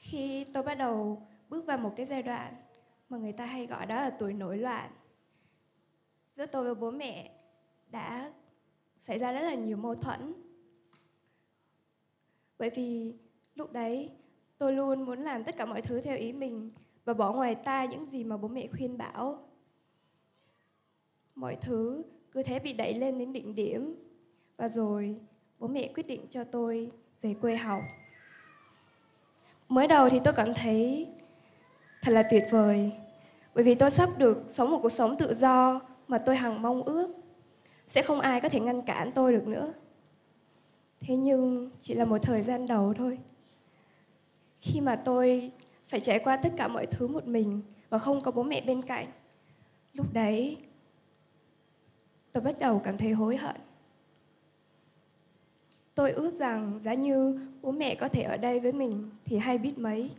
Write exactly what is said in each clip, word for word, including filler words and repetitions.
Khi tôi bắt đầu bước vào một cái giai đoạn mà người ta hay gọi đó là tuổi nổi loạn, giữa tôi và bố mẹ đã xảy ra rất là nhiều mâu thuẫn. Bởi vì lúc đấy tôi luôn muốn làm tất cả mọi thứ theo ý mình và bỏ ngoài tai những gì mà bố mẹ khuyên bảo. Mọi thứ cứ thế bị đẩy lên đến đỉnh điểm. Và rồi bố mẹ quyết định cho tôi về quê học. Mới đầu thì tôi cảm thấy thật là tuyệt vời, bởi vì tôi sắp được sống một cuộc sống tự do mà tôi hằng mong ước. Sẽ không ai có thể ngăn cản tôi được nữa. Thế nhưng chỉ là một thời gian đầu thôi. Khi mà tôi phải trải qua tất cả mọi thứ một mình và không có bố mẹ bên cạnh, lúc đấy tôi bắt đầu cảm thấy hối hận. Tôi ước rằng giá như bố mẹ có thể ở đây với mình thì hay biết mấy.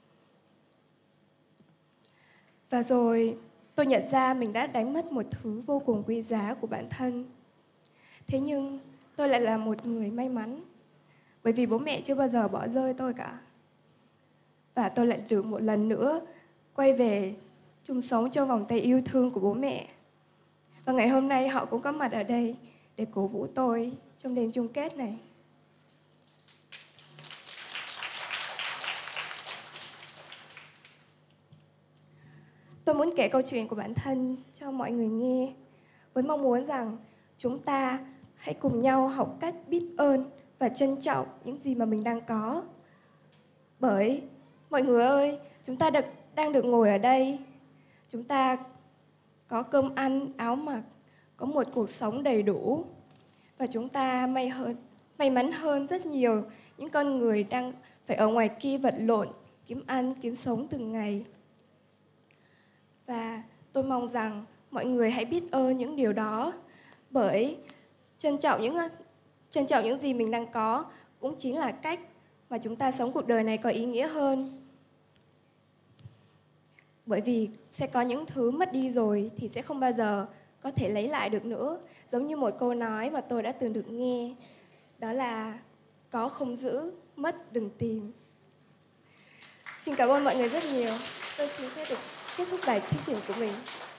Và rồi tôi nhận ra mình đã đánh mất một thứ vô cùng quý giá của bản thân. Thế nhưng tôi lại là một người may mắn, bởi vì bố mẹ chưa bao giờ bỏ rơi tôi cả. Và tôi lại được một lần nữa quay về chung sống trong vòng tay yêu thương của bố mẹ. Và ngày hôm nay họ cũng có mặt ở đây để cổ vũ tôi trong đêm chung kết này. Tôi muốn kể câu chuyện của bản thân cho mọi người nghe, với mong muốn rằng chúng ta hãy cùng nhau học cách biết ơn và trân trọng những gì mà mình đang có. Bởi, mọi người ơi, chúng ta được, đang được ngồi ở đây. Chúng ta có cơm ăn, áo mặc, có một cuộc sống đầy đủ. Và chúng ta may, hơn, may mắn hơn rất nhiều những con người đang phải ở ngoài kia vật lộn, kiếm ăn, kiếm sống từng ngày. Và tôi mong rằng mọi người hãy biết ơn những điều đó, bởi trân trọng những, trân trọng những gì mình đang có cũng chính là cách mà chúng ta sống cuộc đời này có ý nghĩa hơn. Bởi vì sẽ có những thứ mất đi rồi thì sẽ không bao giờ có thể lấy lại được nữa. Giống như một câu nói mà tôi đã từng được nghe, đó là có không giữ, mất đừng tìm. Xin cảm ơn mọi người rất nhiều. Tôi xin phép được kết thúc bài thuyết trình của mình.